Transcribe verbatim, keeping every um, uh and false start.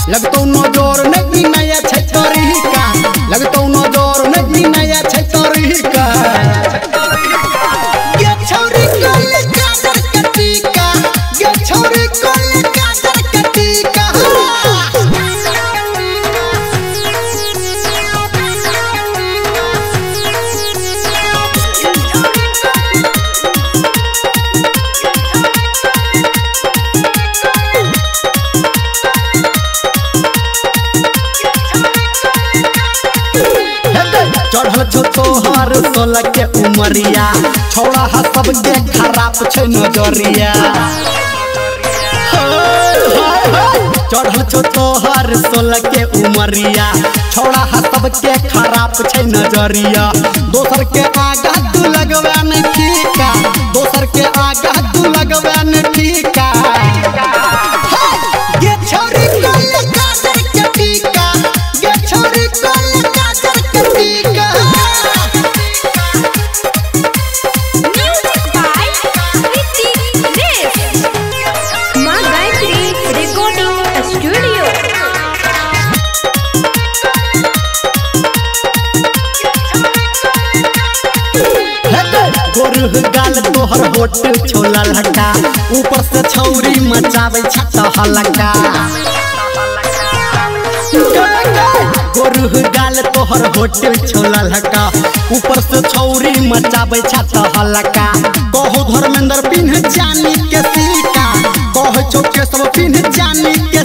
लगतो नजर नहीं नया छै तरीका लगतो नजर नहीं नया छै तरीका ये छोरी कोल कादर कटीका ये छोरी कोल कादर कटीका चढ़ल छो तोहर सोलह के उमरिया छोड़ा हा सबके खराब छै नजरिया चढ़ल छो तोहर सोलह के उमरिया छोड़ा हा सबके खराब छै नजरिया दोसर के आगा तू लगवा न ठीका दोसर के आगा तू लगवा न ठीका ये छोरी कोल कादर के टीका ये छोरी कोल कादर के टीका गोरुह गाल तोहर होट छोला लगा ऊपर से छौरी मचावे छत हलका गोरुह गाल तोहर होट छोला लगा ऊपर से छौरी मचावे छत हलका कहो धर्मेंद्र पिन्ह जानी के सीका कहो चौके सब पिन्ह जानी के